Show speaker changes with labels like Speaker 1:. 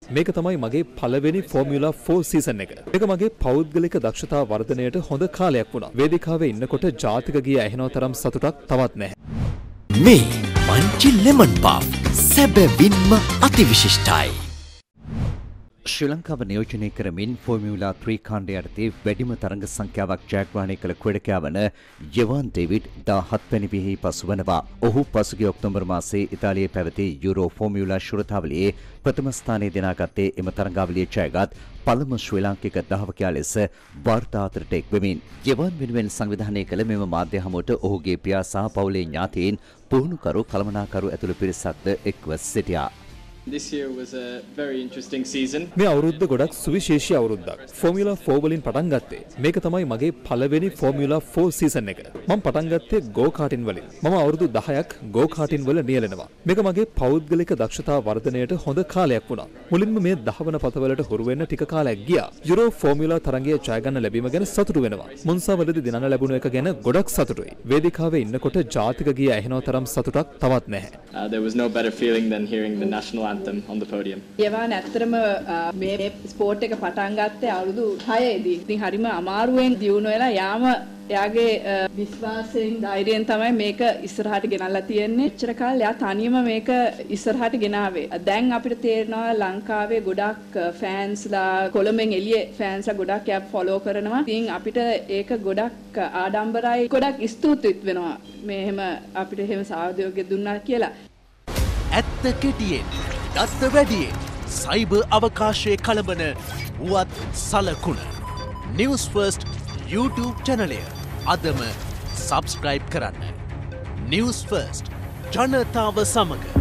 Speaker 1: මේක තමයි මගේ පළවෙනි ෆෝමියුලා 4 සීසන් එක. මේක මගේ පෞද්ගලික දක්ෂතා වර්ධනයට හොඳ කාලයක් වුණා. වේදිකාවේ ඉන්නකොට ජාතික ගීය ඇහෙනව තරම් සතුටක් තවත් නැහැ.
Speaker 2: මේ මංචි ලෙමන් පාප් සැබවින්ම අතිවිශිෂ්ටයි. ශ්‍රී ලංකාව නියෝජනය කරමින් ෆෝමියුලා 3 කාණ්ඩය යටතේ වැඩිම තරඟ සංඛ්‍යාවක් ජයග්‍රහණය කළ ක්‍රීඩකයා වන යවාන් ඩේවිඩ් 17 වැනි වියෙහි පසුවනවා. ඔහු පසුගිය ඔක්තෝබර් මාසයේ ඉතාලියේ පැවති යුරෝ ෆෝමියුලා ශෘතාවලියේ ප්‍රථම ස්ථානය දිනාගත්තේ එම තරඟාවලියේ ජයගත් පළමු ශ්‍රී ලාංකික ධාවකයා ලෙස වාර්තා අතරට එක් වෙමින්. යවාන් වෙනුවෙන් සංවිධානය කළ මෙම මාධ්‍ය හමුවට ඔහුගේ පියා සහ පවුලේ ඥාතීන් පුහුණුකරු කළමනාකරු ඇතුළු පිරිසක්ද එක්ව සිටියා.
Speaker 3: This year was a very interesting season.
Speaker 1: මේ අවුරුද්ද ගොඩක් සුවිශේෂී අවුරුද්දක්. ෆෝමියුලා 4 වලින් පටන් ගත්තේ. මේක තමයි මගේ පළවෙනි ෆෝමියුලා 4 සීසන් එක. මම පටන් ගත්තේ ගෝ කාටින් වලින්. මම අවුරුදු 10ක් ගෝ කාටින් වල නියැලෙනවා. මේක මගේ පෞද්ගලික දක්ෂතා වර්ධනයට හොඳ කාලයක් වුණා. මුලින්ම මේ දහවන පතවලට හුරු වෙන්න ටික කාලයක් ගියා. යුරෝ ෆෝමියුලා තරඟයේ ජය ගන්න ලැබීම ගැන සතුටු වෙනවා. මුන්සාවලදී දිනන්න ලැබුණ එක ගැන ගොඩක් සතුටුයි. වේදිකාවේ ඉන්නකොට ජාතික ගීය ඇහෙනව තරම් සතුටක් තවත් නැහැ.
Speaker 3: There was no better feeling than hearing the national anthem on the podium.
Speaker 4: යවාන් ඇත්තටම මේ ස්පෝර්ට් එක පටන් ගත්තේ අවුරුදු 6 දී. ඉතින් හරිම අමාරුවෙන් දියුණු වෙලා යාම එයාගේ විශ්වාසයෙන් ධෛර්යයෙන් තමයි මේක ඉස්සරහට ගෙනල්ලා තියෙන්නේ. එච්චර කාලෙ එයා තනියම මේක ඉස්සරහට ගෙනාවේ. දැන් අපිට තේරෙනවා ලංකාවේ ගොඩක් ෆෑන්ස්ලා කොළඹෙන් එළියේ ෆෑන්ස්ලා ගොඩක් එයා ෆලෝ කරනවා. ඉතින් අපිට ඒක ගොඩක් ආඩම්බරයි. ගොඩක් ස්තුතිත් වෙනවා. මේ එහෙම අපිට එහෙම සහයෝගය දුන්නා කියලා.
Speaker 2: ඇත්ත කෙටියෙන් දත්ත වැඩියෙන් සයිබර් අවකාශයේ කළඹන වුවත් සලකුණ නිවුස් ෆර්ස්ට් YouTube චැනලය අදම සබස්ක්‍රයිබ් කරන්න. නිවුස් ෆර්ස්ට් ජනතාව සමග